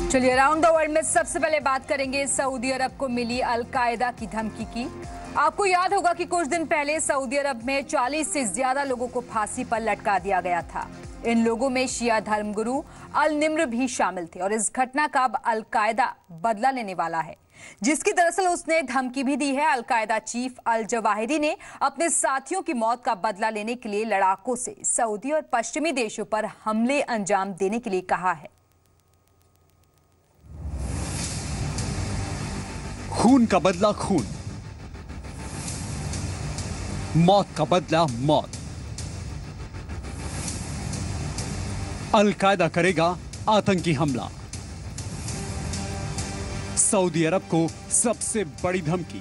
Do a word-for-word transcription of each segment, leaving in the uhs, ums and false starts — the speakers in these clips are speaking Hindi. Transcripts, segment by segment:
चलिए अराउंड द वर्ल्ड में सबसे पहले बात करेंगे सऊदी अरब को मिली अल कायदा की धमकी की। आपको याद होगा कि कुछ दिन पहले सऊदी अरब में चालीस से ज्यादा लोगों को फांसी पर लटका दिया गया था। इन लोगों में शिया धर्मगुरु अल निम्र भी शामिल थे और इस घटना का अब अल कायदा बदला लेने वाला है, जिसकी दरअसल उसने धमकी भी दी है। अल कायदा चीफ अल जवाहिरी ने अपने साथियों की मौत का बदला लेने के लिए लड़ाकों से सऊदी और पश्चिमी देशों पर हमले अंजाम देने के लिए कहा है। खून का बदला खून, मौत का बदला मौत। अल कायदा करेगा आतंकी हमला। सऊदी अरब को सबसे बड़ी धमकी।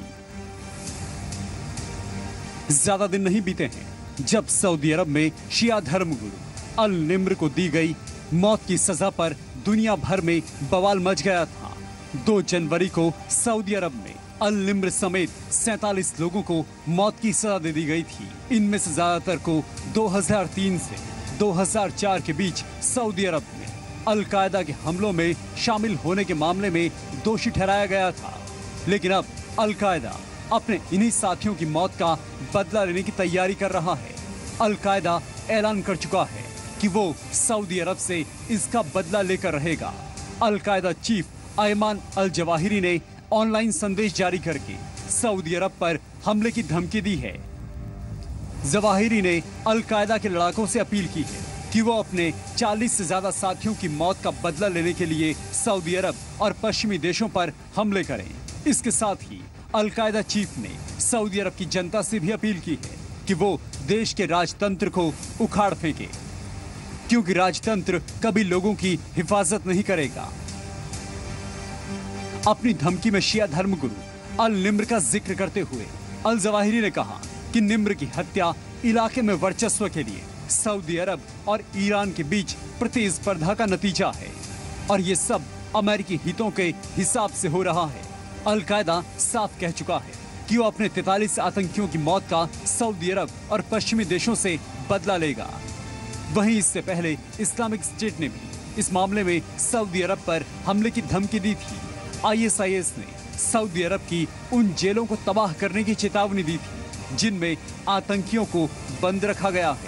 ज्यादा दिन नहीं बीते हैं जब सऊदी अरब में शिया धर्मगुरु अल निम्र को दी गई मौत की सजा पर दुनिया भर में बवाल मच गया था। दो जनवरी को सऊदी अरब में अल निम्र समेत सैंतालीस लोगों को मौत की सजा दे दी गई थी। इनमें से ज्यादातर को दो हज़ार तीन से दो हज़ार चार के बीच सऊदी अरब में अल कायदा के हमलों में शामिल होने के मामले में दोषी ठहराया गया था। लेकिन अब अल कायदा अपने इन्हीं साथियों की मौत का बदला लेने की तैयारी कर रहा है। अल कायदा ऐलान कर चुका है कि वो सऊदी अरब से इसका बदला लेकर रहेगा। Al Qaeda chief Ayman al Zawahiri ने ऑनलाइन संदेश जारी करके सऊदी अरब पर हमले की धमकी दी है। जवाहिरी ने अल कायदा के लड़ाकों से अपील की है कि वो अपने चालीस से ज्यादा साथियों की मौत का बदला लेने के लिए सऊदी अरब और पश्चिमी देशों पर हमले करें। इसके साथ ही अल कायदा चीफ ने सऊदी अरब की जनता से भी अपील की है कि वो देश के राजतंत्र को उखाड़ फेंके, क्योंकि राजतंत्र कभी लोगों की हिफाजत नहीं करेगा। अपनी धमकी में शिया धर्मगुरु अल निम्र का जिक्र करते हुए अल जवाहिरी ने कहा कि निम्र की हत्या इलाके में वर्चस्व के लिए सऊदी अरब और ईरान के बीच प्रतिस्पर्धा का नतीजा है और ये सब अमेरिकी हितों के हिसाब से हो रहा है। अल कायदा साफ कह चुका है कि वो अपने तैंतालीस आतंकियों की मौत का सऊदी अरब और पश्चिमी देशों से बदला लेगा। वहीं इससे पहले इस्लामिक स्टेट ने भी इस मामले में सऊदी अरब पर हमले की धमकी दी थी। आई एस आई एस ने सऊदी अरब की उन जेलों को तबाह करने की चेतावनी दी थी जिनमें आतंकियों को बंद रखा गया है।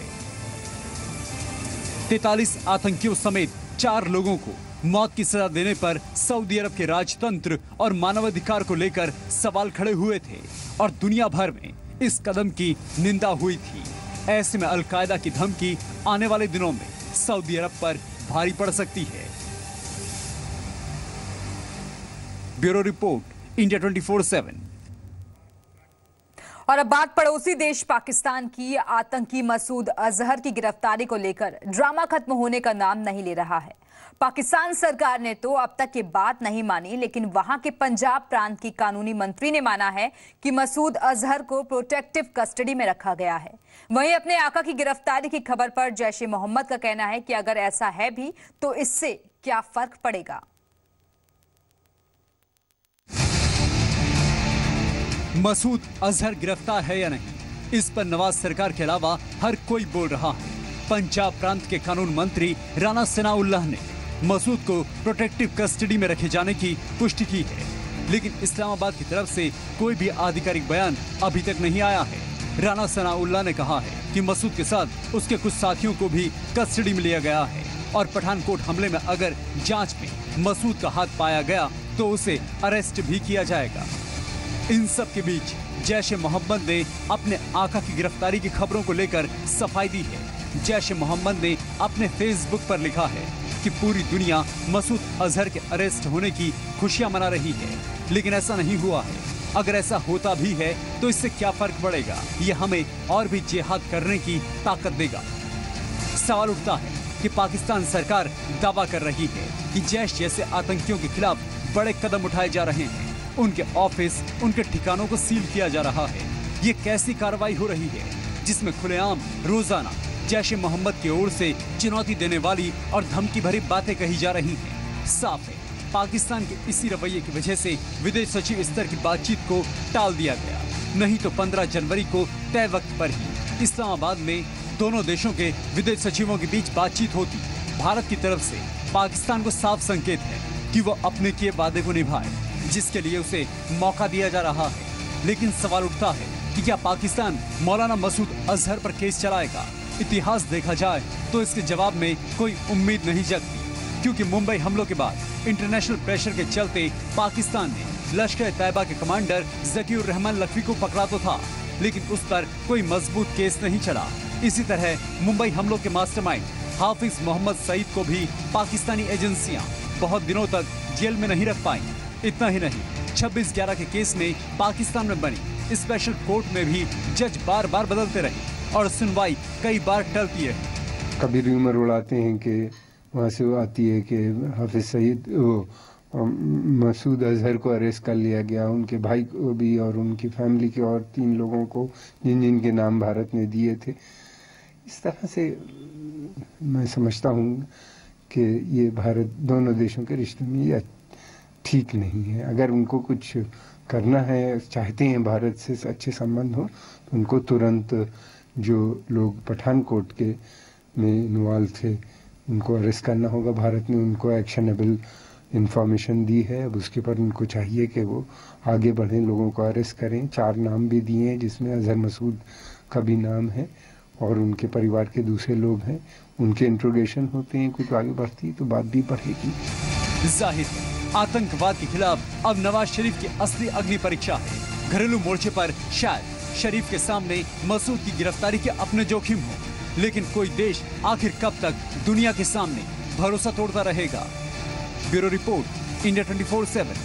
तैंतालीस आतंकियों समेत चार लोगों को मौत की सजा देने पर सऊदी अरब के राजतंत्र और मानवाधिकार को लेकर सवाल खड़े हुए थे और दुनिया भर में इस कदम की निंदा हुई थी। ऐसे में अल कायदा की धमकी आने वाले दिनों में सऊदी अरब पर भारी पड़ सकती है। Bureau report, India twenty four seven. और अब बात पड़ोसी देश पाकिस्तान की। आतंकी मसूद अजहर की गिरफ्तारी को लेकर ड्रामा खत्म होने का नाम नहीं ले रहा है। पाकिस्तान सरकार ने तो अब तक ये बात नहीं मानी, लेकिन वहां के पंजाब प्रांत की कानूनी मंत्री ने माना है कि मसूद अजहर को प्रोटेक्टिव कस्टडी में रखा गया है। वहीं अपने आका की गिरफ्तारी की खबर पर जैश ए मोहम्मद का कहना है कि अगर ऐसा है भी तो इससे क्या फर्क पड़ेगा। मसूद अजहर गिरफ्तार है या नहीं, इस पर नवाज सरकार के अलावा हर कोई बोल रहा है। पंजाब प्रांत के कानून मंत्री राणा सनाउल्लाह ने मसूद को प्रोटेक्टिव कस्टडी में रखे जाने की पुष्टि की है, लेकिन इस्लामाबाद की तरफ से कोई भी आधिकारिक बयान अभी तक नहीं आया है। राणा सनाउल्लाह ने कहा है कि मसूद के साथ उसके कुछ साथियों को भी कस्टडी में लिया गया है और पठानकोट हमले में अगर जांच में मसूद का हाथ पाया गया तो उसे अरेस्ट भी किया जाएगा। इन सब के बीच जैश ए मोहम्मद ने अपने आका की गिरफ्तारी की खबरों को लेकर सफाई दी है। जैश ए मोहम्मद ने अपने फेसबुक पर लिखा है कि पूरी दुनिया मसूद अजहर के अरेस्ट होने की खुशियां मना रही है, लेकिन ऐसा नहीं हुआ है। अगर ऐसा होता भी है तो इससे क्या फर्क पड़ेगा, ये हमें और भी जिहाद करने की ताकत देगा। सवाल उठता है कि पाकिस्तान सरकार दावा कर रही है कि जैश जैसे आतंकियों के खिलाफ बड़े कदम उठाए जा रहे हैं, उनके ऑफिस, उनके ठिकानों को सील किया जा रहा है। ये कैसी कार्रवाई हो रही है जिसमें खुलेआम रोजाना जैश ए मोहम्मद की ओर से चुनौती देने वाली और धमकी भरी बातें कही जा रही हैं। साफ है पाकिस्तान के इसी रवैये की वजह से विदेश सचिव स्तर की बातचीत को टाल दिया गया, नहीं तो पंद्रह जनवरी को तय वक्त पर ही इस्लामाबाद में दोनों देशों के विदेश सचिवों के बीच बातचीत होती। भारत की तरफ से पाकिस्तान को साफ संकेत है कि कि वो अपने किए वादे को निभाए, जिसके लिए उसे मौका दिया जा रहा है। लेकिन सवाल उठता है कि क्या पाकिस्तान मौलाना मसूद अजहर पर केस चलाएगा? इतिहास देखा जाए तो इसके जवाब में कोई उम्मीद नहीं जगती, क्योंकि मुंबई हमलों के बाद इंटरनेशनल प्रेशर के चलते पाकिस्तान ने लश्कर तैयबा के कमांडर ज़कीउर रहमान लखवी को पकड़ा तो था, लेकिन उस पर कोई मजबूत केस नहीं चला। इसी तरह मुंबई हमलों के मास्टरमाइंड हाफिज मोहम्मद सईद को भी पाकिस्तानी एजेंसियां बहुत दिनों तक जेल में नहीं रख पाई। इतना ही नहीं, छब्बीस ग्यारह के केस में पाकिस्तान में बनी स्पेशल कोर्ट में भी जज बार बार बदलते रहे और सुनवाई कई बार टलती है। कभी रूमर उड़ाते हैं कि वहाँ से वो आती है कि हाफिज सईद वो मसूद अजहर को अरेस्ट कर लिया गया, उनके भाई को भी और उनकी फैमिली के और तीन लोगों को जिन जिन के नाम भारत ने दिए थे। इस तरह से मैं समझता हूँ कि ये भारत दोनों देशों के रिश्ते में ये ठीक नहीं है। अगर उनको कुछ करना है, चाहते हैं भारत से अच्छे संबंध हो, तो उनको तुरंत जो लोग पठानकोट के में इन्वॉल्व थे उनको अरेस्ट करना होगा। भारत ने उनको एक्शनेबल इंफॉर्मेशन दी है, अब उसके पर उनको चाहिए कि वो आगे बढ़ें, लोगों को अरेस्ट करें। चार नाम भी दिए हैं जिसमें अजहर मसूद का भी नाम है और उनके परिवार के दूसरे लोग हैं। उनके इंट्रोगेशन होते हैं, कुछ आगे बढ़ती तो बात भी बढ़ेगी। जाहिर है आतंकवाद के खिलाफ अब नवाज शरीफ की असली अगली परीक्षा है। घरेलू मोर्चे पर शायद शरीफ के सामने मसूद की गिरफ्तारी के अपने जोखिम हो, लेकिन कोई देश आखिर कब तक दुनिया के सामने भरोसा तोड़ता रहेगा? Bureau report, India twenty four seven.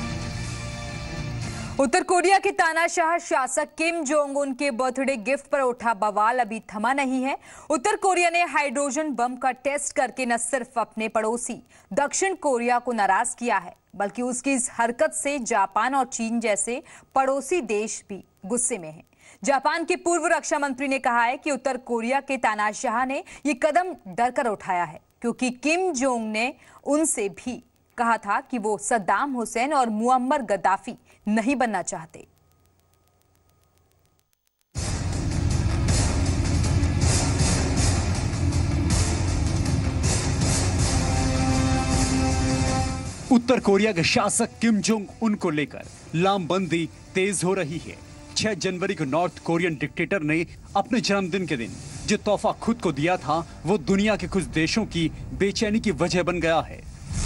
उत्तर कोरिया के तानाशाह शासक किम जोंग उन के बर्थडे गिफ्ट पर उठा बवाल अभी थमा नहीं है। उत्तर कोरिया ने हाइड्रोजन बम का टेस्ट करके न सिर्फ अपने पड़ोसी दक्षिण कोरिया को नाराज किया है, बल्कि उसकी इस हरकत से जापान और चीन जैसे पड़ोसी देश भी गुस्से में हैं। जापान के पूर्व रक्षा मंत्री ने कहा है कि उत्तर कोरिया के तानाशाह ने ये कदम डरकर उठाया है, क्योंकि किम जोंग ने उनसे भी कहा था कि वो सद्दाम हुसैन और मुअम्मर गद्दाफी नहीं बनना चाहते। उत्तर कोरिया के शासक किम जोंग उन को लेकर लामबंदी तेज हो रही है। छह जनवरी को नॉर्थ कोरियन डिक्टेटर ने अपने जन्मदिन के दिन जो तोहफा खुद को दिया था, वो दुनिया के कुछ देशों की बेचैनी की वजह बन गया है।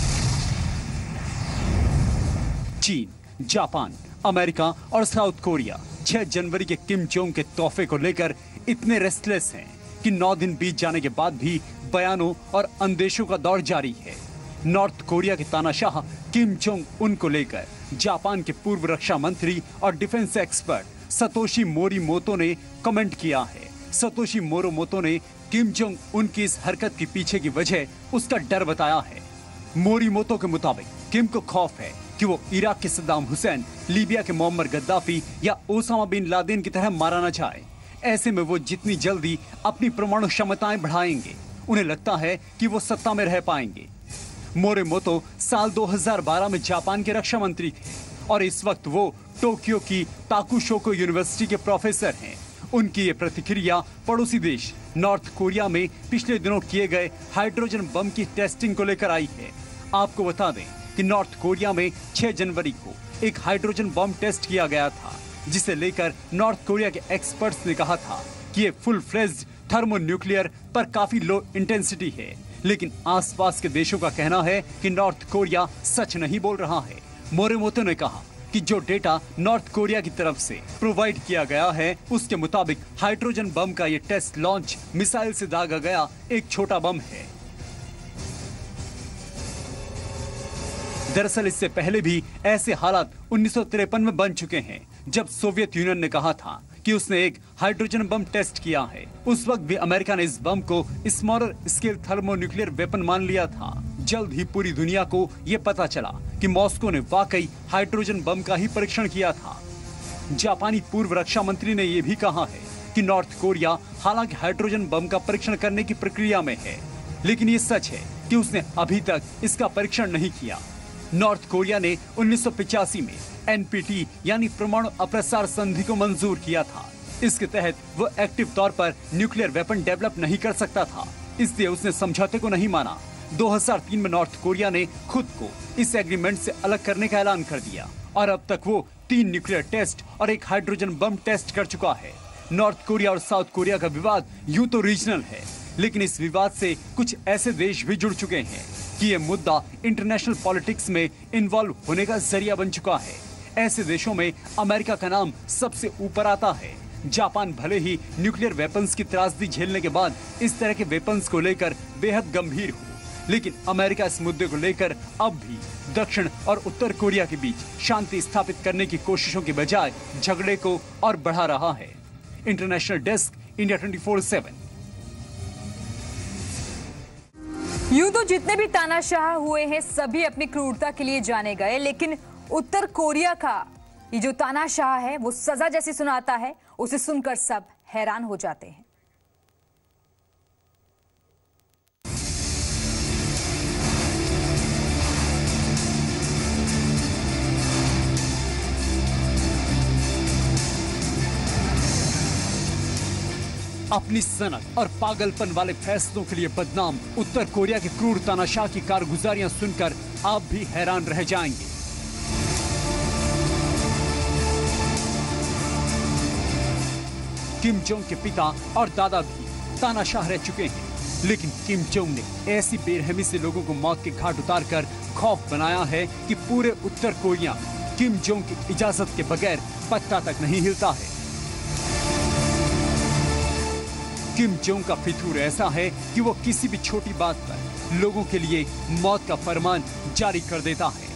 चीन, जापान, अमेरिका और साउथ कोरिया छह जनवरी के किम जोंग के तोहफे को लेकर इतने रेस्टलेस हैं कि नौ दिन बीत जाने के बाद भी बयानों और अंदेशों का दौर जारी है। नॉर्थ कोरिया के तानाशाह किम जोंग उन को लेकर जापान के पूर्व रक्षा मंत्री और डिफेंस एक्सपर्ट सतोशी मोरीमोतो ने कमेंट किया है। सतोशी मोरीमोतो ने किम जोंग उन की इस हरकत के पीछे की वजह उसका डर बताया है। मोरीमोतो के मुताबिक किम को खौफ है कि वो इराक के सद्दाम हुसैन, लीबिया के मुअम्मर गद्दाफी या ओसामा बिन लादेन की तरह मारा न जाए। ऐसे में वो जितनी जल्दी अपनी परमाणु क्षमताएं बढ़ाएंगे, उन्हें लगता है कि वो सत्ता में रह पाएंगे। मोरीमोतो साल दो हज़ार बारह में जापान के रक्षा मंत्री थे और इस वक्त वो टोक्यो की ताकुशोको यूनिवर्सिटी के प्रोफेसर हैं। उनकी ये प्रतिक्रिया पड़ोसी देश नॉर्थ कोरिया में पिछले दिनों किए गए हाइड्रोजन बम की टेस्टिंग को लेकर आई है। आपको बता दें कि नॉर्थ कोरिया में छह जनवरी को एक हाइड्रोजन बम टेस्ट किया गया था, जिसे लेकर नॉर्थ कोरिया के एक्सपर्ट्स ने कहा था कि ये फुल फ्लेज्ड थर्मोन्यूक्लियर पर काफी लो इंटेंसिटी है। लेकिन आसपास के देशों का कहना है कि नॉर्थ कोरिया सच नहीं बोल रहा है। मोरीमोतो ने कहा कि जो डेटा नॉर्थ कोरिया की तरफ से प्रोवाइड किया गया है, उसके मुताबिक हाइड्रोजन बम का ये टेस्ट लॉन्च मिसाइल से दागा गया एक छोटा बम है। दरअसल इससे पहले भी ऐसे हालात उन्नीस सौ तिरपन में बन चुके हैं, जब सोवियत यूनियन ने कहा था कि उसने एक हाइड्रोजन बम टेस्ट किया है। उस वक्त भी अमेरिका ने इस बम को स्मॉलर स्केल थर्मोन्यूक्लियर वेपन मान लिया था। जल्द ही पूरी दुनिया को यह पता चला कि मॉस्को ने वाकई हाइड्रोजन बम का ही परीक्षण किया था। जापानी पूर्व रक्षा मंत्री ने यह भी कहा है कि नॉर्थ कोरिया हालांकि हाइड्रोजन बम का परीक्षण करने की प्रक्रिया में है, लेकिन ये सच है कि उसने अभी तक इसका परीक्षण नहीं किया। नॉर्थ कोरिया ने उन्नीस सौ पिचासी में एन पी टी यानी परमाणु अप्रसार संधि को मंजूर किया था। इसके तहत वो एक्टिव तौर पर न्यूक्लियर वेपन डेवलप नहीं कर सकता था, इसलिए उसने समझौते को नहीं माना। दो हज़ार तीन में नॉर्थ कोरिया ने खुद को इस एग्रीमेंट से अलग करने का ऐलान कर दिया और अब तक वो तीन न्यूक्लियर टेस्ट और एक हाइड्रोजन बम टेस्ट कर चुका है। नॉर्थ कोरिया और साउथ कोरिया का विवाद यूं तो रीजनल है, लेकिन इस विवाद से कुछ ऐसे देश भी जुड़ चुके हैं कि ये मुद्दा इंटरनेशनल पॉलिटिक्स में इन्वॉल्व होने का जरिया बन चुका है। ऐसे देशों में अमेरिका का नाम सबसे ऊपर आता है। जापान भले ही न्यूक्लियर वेपन्स की त्रासदी झेलने के बाद इस तरह के वेपन्स को लेकर बेहद गंभीर हो, लेकिन अमेरिका इस मुद्दे को लेकर अब भी दक्षिण और उत्तर कोरिया के बीच शांति स्थापित करने की कोशिशों के बजाय झगड़े को और बढ़ा रहा है। International desk, India twenty four seven. यूं तो जितने भी तानाशाह हुए हैं सभी अपनी क्रूरता के लिए जाने गए, लेकिन उत्तर कोरिया का ये जो तानाशाह है वो सजा जैसी सुनाता है, उसे सुनकर सब हैरान हो जाते हैं। अपनी सनक और पागलपन वाले फैसलों के लिए बदनाम उत्तर कोरिया के क्रूर तानाशाह की कारगुजारियां सुनकर आप भी हैरान रह जाएंगे। किम जोंग के पिता और दादा भी तानाशाह रह चुके हैं, लेकिन किम जोंग ने ऐसी बेरहमी से लोगों को मौत के घाट उतारकर खौफ बनाया है कि पूरे उत्तर कोरिया किम जोंग की इजाजत के बगैर पत्ता तक नहीं हिलता है। किम जोंग का फितूर ऐसा है कि वो किसी भी छोटी बात पर लोगों के लिए मौत का फरमान जारी कर देता है।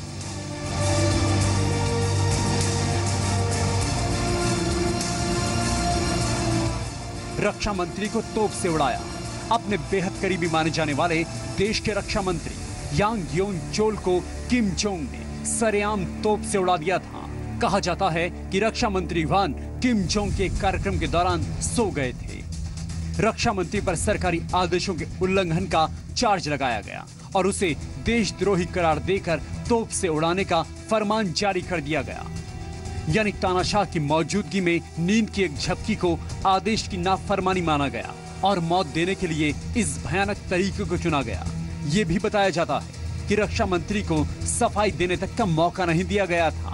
रक्षा मंत्री को तोप से उड़ाया। अपने बेहद करीबी माने जाने वाले देश के रक्षा मंत्री यांग योन चोल को किम जोंग ने सरेआम तोप से उड़ा दिया था। कहा जाता है कि रक्षा मंत्री वान किम जोंग के कार्यक्रम के दौरान सो गए थे। रक्षा मंत्री पर सरकारी आदेशों के उल्लंघन का चार्ज लगाया गया और उसे देशद्रोही करार देकर तोप से उड़ाने का फरमान जारी कर दिया गया। यानी तानाशाह की मौजूदगी में नींद की एक झपकी को आदेश की नाफरमानी माना गया और मौत देने के लिए इस भयानक तरीके को चुना गया। ये भी बताया जाता है कि रक्षा मंत्री को सफाई देने तक का मौका नहीं दिया गया था।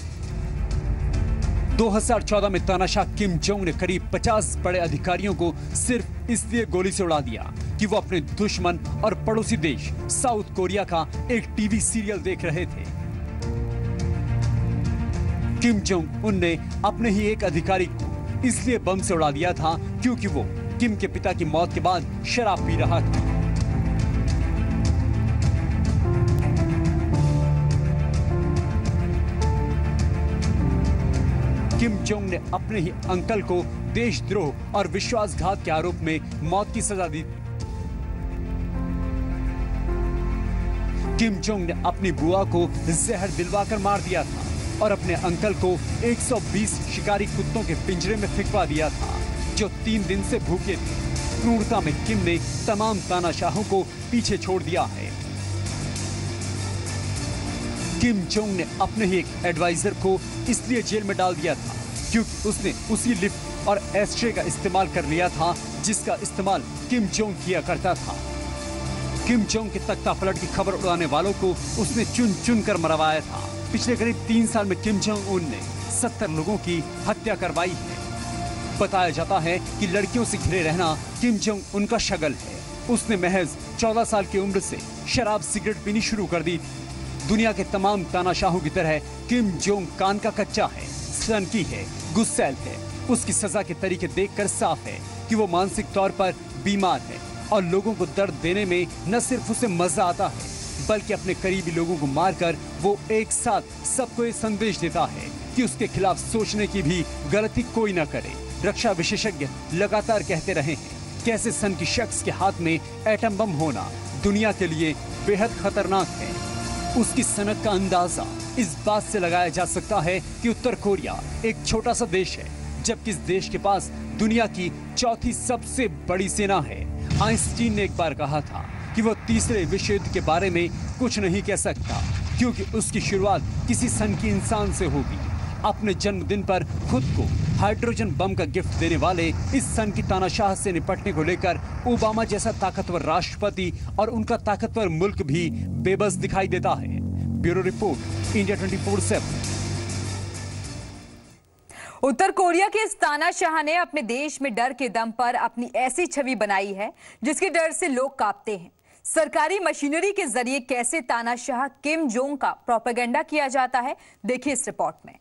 दो हज़ार चौदह में तानाशाह किम जोंग ने करीब पचास बड़े अधिकारियों को सिर्फ इसलिए गोली से उड़ा दिया कि वो अपने दुश्मन और पड़ोसी देश साउथ कोरिया का एक टीवी सीरियल देख रहे थे। किम जोंग उन ने अपने ही एक अधिकारी को इसलिए बम से उड़ा दिया था क्योंकि वो किम के पिता की मौत के बाद शराब पी रहा था। किम जोंग ने अपने ही अंकल को देशद्रोह और विश्वासघात के आरोप में मौत की सजा दी। किम जोंग ने अपनी बुआ को जहर दिलवाकर मार दिया था और अपने अंकल को एक सौ बीस शिकारी कुत्तों के पिंजरे में फिकवा दिया था जो तीन दिन से भूखे थे। क्रूरता में किम ने तमाम तानाशाहों को पीछे छोड़ दिया है। किम जोंग ने अपने ही एक एडवाइजर को इसलिए जेल में डाल दिया था क्योंकि उसने उसी लिफ्ट और एस्ट्रे का इस्तेमाल कर लिया था जिसका इस्तेमाल किम जोंग किया करता था। किम जोंग के तख्ता पलट की खबर उड़ाने वालों को उसने चुन चुन कर मरवाया था। पिछले करीब तीन साल में किम जोंग उन ने सत्तर लोगों की हत्या करवाई है। बताया जाता है कि लड़कियों से घिरे रहना किम जोंग उनका शगल है। उसने महज चौदह साल की उम्र से शराब सिगरेट पीनी शुरू कर दी थी। दुनिया के तमाम तानाशाहों की तरह किम जोंग कान का कच्चा है, सनकी है, गुस्सैल है। उसकी सजा के तरीके देखकर साफ है कि वो मानसिक तौर पर बीमार है और लोगों को दर्द देने में न सिर्फ उसे मजा आता है बल्कि अपने करीबी लोगों को मारकर वो एक साथ सबको ये संदेश देता है कि उसके खिलाफ सोचने की भी गलती कोई न करे। रक्षा विशेषज्ञ लगातार कहते रहे हैं कैसे सन की शख्स के हाथ में एटम बम होना दुनिया के लिए बेहद खतरनाक है। उसकी सनक का अंदाजा इस बात से लगाया जा सकता है कि उत्तर कोरिया एक छोटा सा देश है जबकि इस देश के पास दुनिया की चौथी सबसे बड़ी सेना है। आइंस्टीन ने एक बार कहा था कि वो तीसरे विश्व युद्ध के बारे में कुछ नहीं कह सकता क्योंकि उसकी शुरुआत किसी सन की इंसान से होगी। अपने जन्मदिन पर खुद को हाइड्रोजन बम का गिफ्ट देने वाले इस सन की तानाशाह से निपटने को लेकर ओबामा जैसा ताकतवर राष्ट्रपति और उनका ताकतवर मुल्क भी बेबस दिखाई देता है। Bureau report, India twenty four seven. उत्तर कोरिया के इस तानाशाह ने अपने देश में डर के दम पर अपनी ऐसी छवि बनाई है जिसके डर से लोग कांपते हैं। सरकारी मशीनरी के जरिए कैसे तानाशाह किम जोंग का प्रोपेगेंडा किया जाता है, देखिए इस रिपोर्ट में।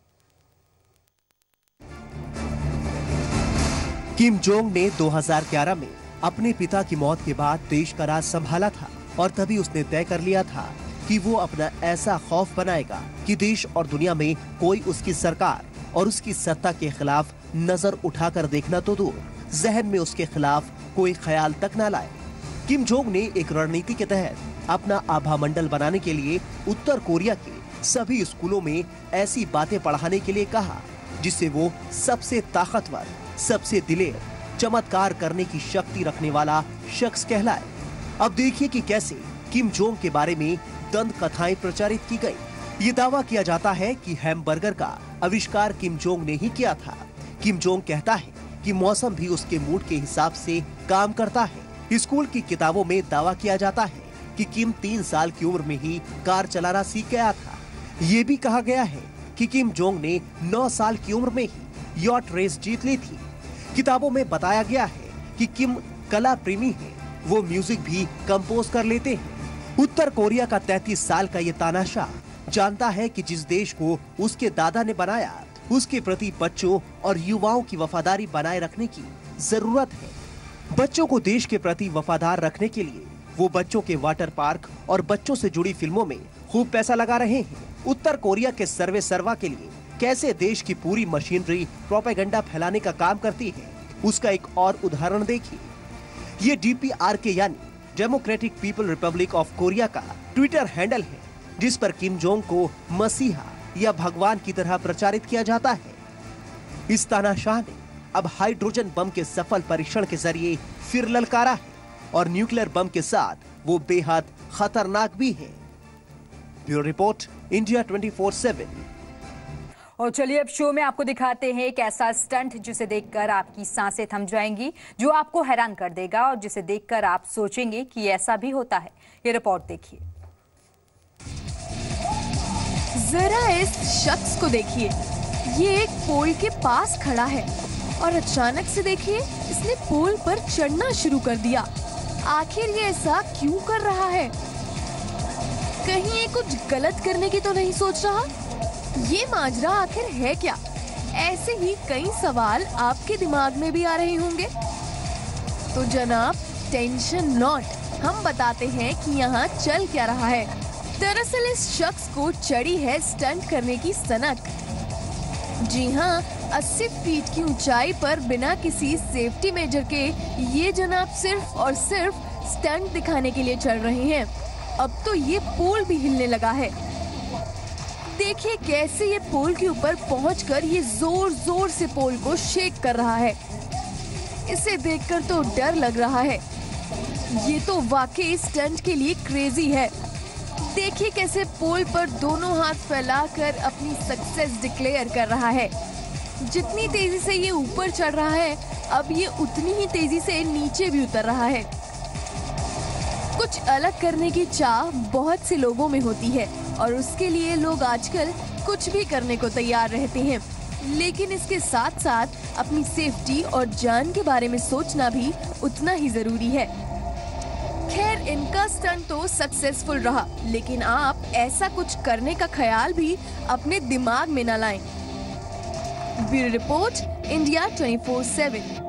किम जोंग ने दो हज़ार ग्यारह में अपने पिता की मौत के बाद देश का राज संभाला था और तभी उसने तय कर लिया था कि वो अपना ऐसा खौफ बनाएगा कि देश और दुनिया में कोई उसकी सरकार और उसकी सत्ता के खिलाफ नजर उठाकर देखना तो दूर, जहन में उसके खिलाफ कोई ख्याल तक न लाए। किम जोंग ने एक रणनीति के तहत अपना आभा मंडल बनाने के लिए उत्तर कोरिया के सभी स्कूलों में ऐसी बातें पढ़ाने के लिए कहा जिससे वो सबसे ताकतवर, सबसे दिलेर, चमत्कार करने की शक्ति रखने वाला शख्स कहलाए। अब देखिए कि कैसे किम जोंग के बारे में दंत कथाएं प्रचारित की गई। ये दावा किया जाता है कि हैमबर्गर का आविष्कार किम जोंग ने ही किया था। किम जोंग कहता है कि मौसम भी उसके मूड के हिसाब से काम करता है। स्कूल की किताबों में दावा किया जाता है कि किम तीन साल की उम्र में ही कार चलाना सीख गया था। ये भी कहा गया है कि किम जोंग ने नौ साल की उम्र में ही यॉट रेस जीत ली थी। किताबों में बताया गया है कि किम कला प्रेमी है, वो म्यूजिक भी कंपोज कर लेते हैं। उत्तर कोरिया का तैंतीस साल का ये तानाशाह जानता है कि जिस देश को उसके दादा ने बनाया, उसके प्रति बच्चों और युवाओं की वफादारी बनाए रखने की जरूरत है। बच्चों को देश के प्रति वफादार रखने के लिए वो बच्चों के वाटर पार्क और बच्चों से जुड़ी फिल्मों में खूब पैसा लगा रहे हैं। उत्तर कोरिया के सर्वे सर्वा के लिए कैसे देश की पूरी मशीनरी प्रोपेगेंडा फैलाने का काम करती है, उसका एक और उदाहरण देखिए। ये डी पी आर के यानी Democratic People Republic of Korea का ट्विटर हैंडल है, जिस पर किम जोंग को मसीहा या भगवान की तरह प्रचारित किया जाता है। इस तानाशाह ने अब हाइड्रोजन बम के सफल परीक्षण के जरिए फिर ललकारा है और न्यूक्लियर बम के साथ वो बेहद खतरनाक भी है। Bureau report, India twenty four seven. और चलिए अब शो में आपको दिखाते हैं एक ऐसा स्टंट जिसे देखकर आपकी सांसें थम जाएंगी, जो आपको हैरान कर देगा और जिसे देखकर आप सोचेंगे कि ऐसा भी होता है। ये रिपोर्ट देखिए। जरा इस शख्स को देखिए, ये एक पोल के पास खड़ा है और अचानक से देखिए इसने पोल पर चढ़ना शुरू कर दिया। आखिर ये ऐसा क्यों कर रहा है? कहीं ये कुछ गलत करने की तो नहीं सोच रहा? ये माजरा आखिर है क्या? ऐसे ही कई सवाल आपके दिमाग में भी आ रहे होंगे। तो जनाब टेंशन नॉट, हम बताते हैं कि यहाँ चल क्या रहा है। दरअसल इस शख्स को चढ़ी है स्टंट करने की सनक। जी हाँ, अस्सी फीट की ऊंचाई पर बिना किसी सेफ्टी मेजर के ये जनाब सिर्फ और सिर्फ स्टंट दिखाने के लिए चढ़ रहे हैं। अब तो ये पोल भी हिलने लगा है। देखिए कैसे ये पोल के ऊपर पहुंचकर ये जोर जोर से पोल को शेक कर रहा है। इसे देखकर तो डर लग रहा है। ये तो वाकई स्टंट के लिए क्रेजी है। देखिए कैसे पोल पर दोनों हाथ फैलाकर अपनी सक्सेस डिक्लेयर कर रहा है। जितनी तेजी से ये ऊपर चढ़ रहा है, अब ये उतनी ही तेजी से नीचे भी उतर रहा है। कुछ अलग करने की चाह बहुत से लोगों में होती है और उसके लिए लोग आजकल कुछ भी करने को तैयार रहते हैं, लेकिन इसके साथ साथ अपनी सेफ्टी और जान के बारे में सोचना भी उतना ही जरूरी है। खैर इनका स्टंट तो सक्सेसफुल रहा, लेकिन आप ऐसा कुछ करने का ख्याल भी अपने दिमाग में न लाएं। Bureau report, India twenty four seven.